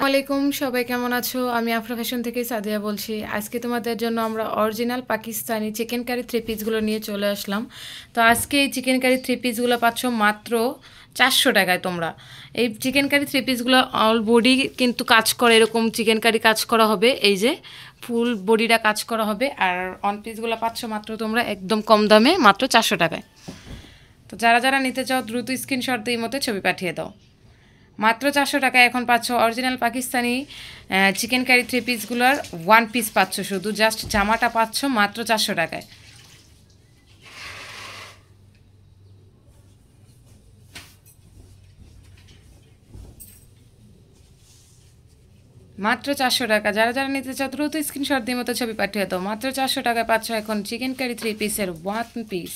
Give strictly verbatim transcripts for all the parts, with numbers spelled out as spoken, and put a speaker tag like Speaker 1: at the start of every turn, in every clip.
Speaker 1: আলাইকুম, সবাই কেমন আছো? আমি আফরা ফ্যাশন থেকে সাদিয়া বলছি। আজকে তোমাদের জন্য আমরা original Pakistani chicken curry three পিসগুলো নিয়ে চলে আসলাম। তো আজকে এই চিকেন কারি থ্রি পিসগুলো পাচ্ছ মাত্র চারশো টাকায়। তোমরা এই চিকেন কারি থ্রি পিসগুলো অল বডি কিন্তু কাজ করে, এরকম চিকেন কারি কাজ করা হবে, এই যে ফুল বডিটা কাজ করা হবে। আর অন পিসগুলো পাচ্ছ মাত্র তোমরা একদম কম দামে, মাত্র চারশো টাকায়। তো যারা যারা নিতে চাও দ্রুত স্ক্রিনশট দিয়ে মতো ছবি পাঠিয়ে দাও। মাত্র চারশো টাকায় এখন পাচ্ছ original Pakistani chicken curry three পিসগুলোর ওয়ান পিস পাচ্ছ, শুধু জাস্ট জামাটা পাচ্ছ মাত্র চারশো টাকায়। মাত্র চারশো টাকা। যারা যারা নিতে চাও দ্রুত স্ক্রিনশট দিয়ে মতো ছবি পাঠিয়ে দাও। মাত্র চারশো টাকায় পাচ্ছ এখন চিকেন কারি থ্রি পিসের ওয়ান পিস।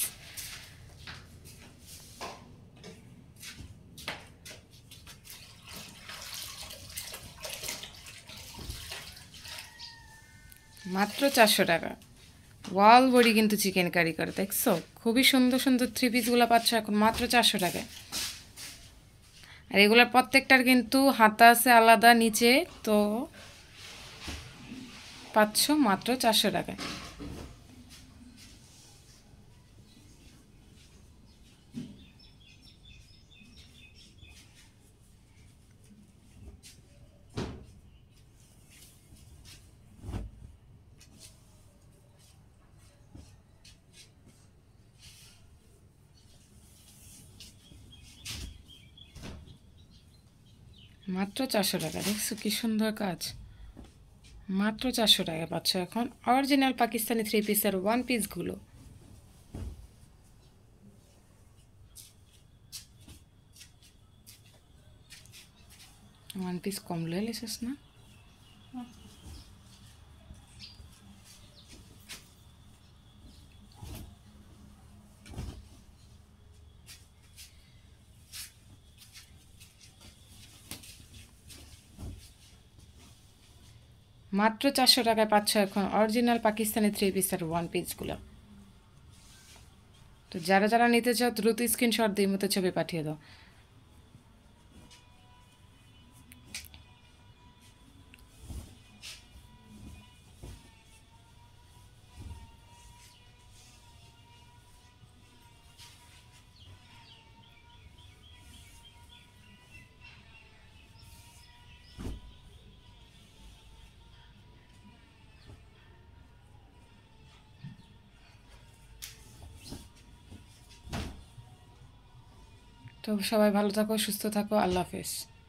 Speaker 1: মাত্র চারশো টাকা। ওয়াল বডি কিন্তু চিকেন কারি করে, দেখছো? খুবই সুন্দর সুন্দর থ্রি পিসগুলো পাচ্ছ এখন মাত্র চারশো টাকায়। আর এগুলোর প্রত্যেকটার কিন্তু হাতা আছে আলাদা নিচে, তো পাচ্ছ মাত্র চারশো টাকায়। মাত্র চারশো টাকা, দেখছো কি সুন্দর কাজ। মাত্র চারশো টাকা পাচ্ছ এখন অরিজিনাল পাকিস্তানি থ্রি পিসের ওয়ান পিসগুলো। ওয়ান পিস কম লয়ে লিছিস না? মাত্র চারশো টাকায় পাচ্ছ এখন অরিজিনাল পাকিস্তানি থ্রি পিসের ওয়ান পিসগুলো। তো যারা যারা নিতে চাও দ্রুত স্ক্রিনশট দিয়ে মতো ছবি পাঠিয়ে দাও। তো সবাই ভালো থাকো, সুস্থ থাকো, আল্লাহ হাফেজ।